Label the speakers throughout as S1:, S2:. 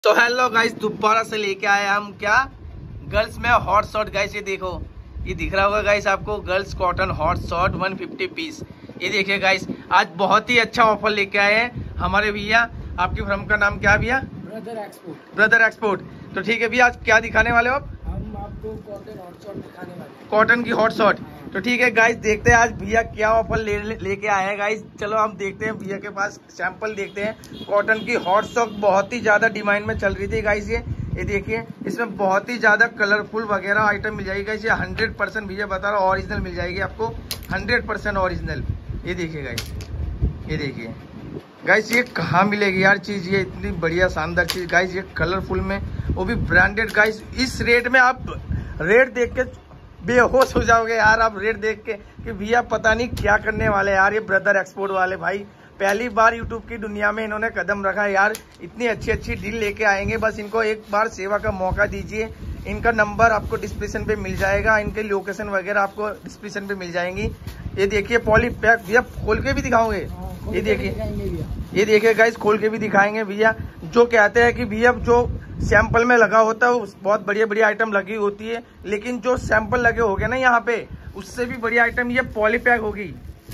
S1: तो hello guys, दोबारा से लेके आए हम क्या गर्ल्स में हॉट शॉट। गाइस ये देखो, ये दिख रहा होगा गाइस आपको, girls cotton hot shot 150 piece. ये देखिए गाइस, आज बहुत ही अच्छा ऑफर लेके आए हैं हमारे भैया। आपकी फर्म का नाम क्या भैया?
S2: Brother export.
S1: Brother export. तो ठीक है भैया, आज क्या दिखाने वाले हो आप?
S2: हम आपको कॉटन हॉट शॉट दिखाने वाले हैं।
S1: कॉटन की हॉट शॉट। तो ठीक है गाइस, देखते हैं आज भैया क्या ऑफर लेके आए हैं गाइस। चलो हम देखते हैं, भैया के पास सैंपल देखते हैं। कॉटन की हॉट शॉट बहुत ही ज्यादा डिमांड में चल रही थी गाइस। ये देखिए, इसमें बहुत ही ज्यादा कलरफुल वगैरह आइटम मिल जाएगी गाइस। ये 100% भैया बता रहा हूँ ओरिजिनल मिल जाएगी आपको, 100% ओरिजिनल। ये देखिए गाइस, ये देखिए गाइस, ये कहाँ मिलेगी यार चीज, ये इतनी बढ़िया शानदार चीज गाइस। ये कलरफुल में, वो भी ब्रांडेड गाइस। इस रेट में आप रेट देख के बेहोश हो जाओगे यार, आप रेट देख के कि भैया पता नहीं क्या करने वाले यार। ये ब्रदर एक्सपोर्ट वाले भाई पहली बार यूट्यूब की दुनिया में इन्होंने कदम रखा है यार। इतनी अच्छी अच्छी डील लेके आएंगे, बस इनको एक बार सेवा का मौका दीजिए। इनका नंबर आपको डिस्क्रिप्शन पे मिल जाएगा, इनके लोकेशन वगैरह आपको डिस्क्रिप्शन पे मिल जाएंगी। ये देखिए पॉली पैक, भैया खोल के भी दिखाओगे? ये देखिए, ये देखिए गाइस, खोल के भी दिखाएंगे भैया। जो कहते हैं कि भैया जो सैंपल में लगा होता है बहुत बढ़िया बढ़िया आइटम लगी होती है, लेकिन जो सैंपल लगे होंगे ना यहाँ पे, उससे भी बढ़िया आइटम ये पॉलीपैक होगी।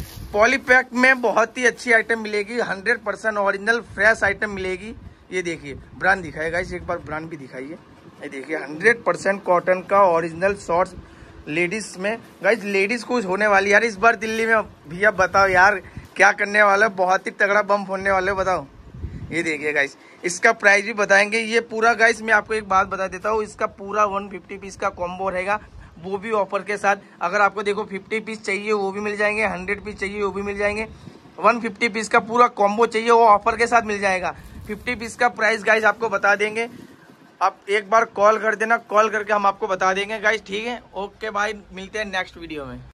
S1: पॉलीपैक में बहुत ही अच्छी आइटम मिलेगी, 100% ओरिजिनल फ्रेश आइटम मिलेगी। ये देखिए ब्रांड दिखाएगा इस, एक बार ब्रांड भी दिखाइए। ये देखिए 100% कॉटन का ओरिजिनल शॉर्ट्स लेडीज में गाइस। लेडीज कुछ होने वाली यार इस बार दिल्ली में। भैया बताओ यार क्या करने वाला, बहुत ही तगड़ा बम होने वाले, बताओ। ये देखिए गाइस, इसका प्राइस भी बताएंगे। ये पूरा गाइस मैं आपको एक बात बता देता हूँ, इसका पूरा 150 पीस का कॉम्बो रहेगा, वो भी ऑफर के साथ। अगर आपको देखो 50 पीस चाहिए वो भी मिल जाएंगे, 100 पीस चाहिए वो भी मिल जाएंगे, 150 पीस का पूरा कॉम्बो चाहिए वो ऑफर के साथ मिल जाएगा। 50 पीस का प्राइस गाइस आपको बता देंगे, आप एक बार कॉल कर देना, कॉल करके हम आपको बता देंगे गाइस, ठीक है। ओके भाई, मिलते हैं नेक्स्ट वीडियो में।